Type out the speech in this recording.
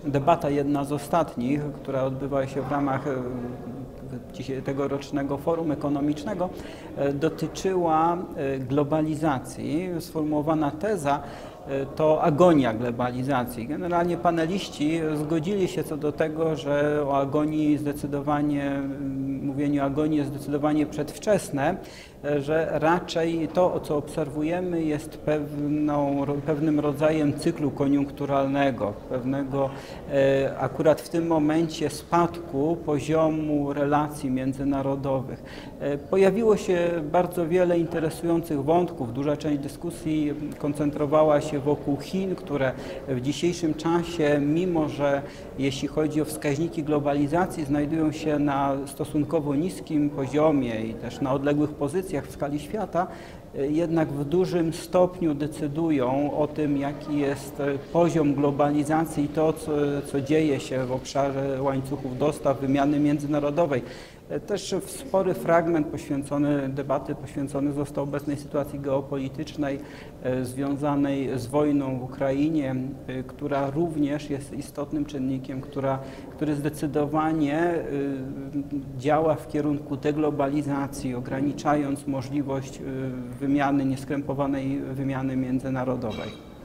debata, jedna z ostatnich, która odbywa się w ramach tegorocznego forum ekonomicznego, dotyczyła globalizacji. Sformułowana teza to agonia globalizacji. Generalnie paneliści zgodzili się co do tego, że o agonii zdecydowanie, mówienie o agonii jest zdecydowanie przedwczesne, że raczej to, co obserwujemy, jest pewnym rodzajem cyklu koniunkturalnego, pewnego akurat w tym momencie spadku poziomu relacji międzynarodowych. Pojawiło się bardzo wiele interesujących wątków. Duża część dyskusji koncentrowała się wokół Chin, które w dzisiejszym czasie, mimo że jeśli chodzi o wskaźniki globalizacji, znajdują się na stosunkowo niskim poziomie i też na odległych pozycjach w skali świata, jednak w dużym stopniu decydują o tym, jaki jest poziom globalizacji i to, co dzieje się w obszarze łańcuchów dostaw, wymiany międzynarodowej. Też spory fragment debaty poświęcony został obecnej sytuacji geopolitycznej związanej z wojną w Ukrainie, która również jest istotnym czynnikiem, który zdecydowanie działa w kierunku deglobalizacji, ograniczając możliwość wymiany, nieskrępowanej wymiany międzynarodowej.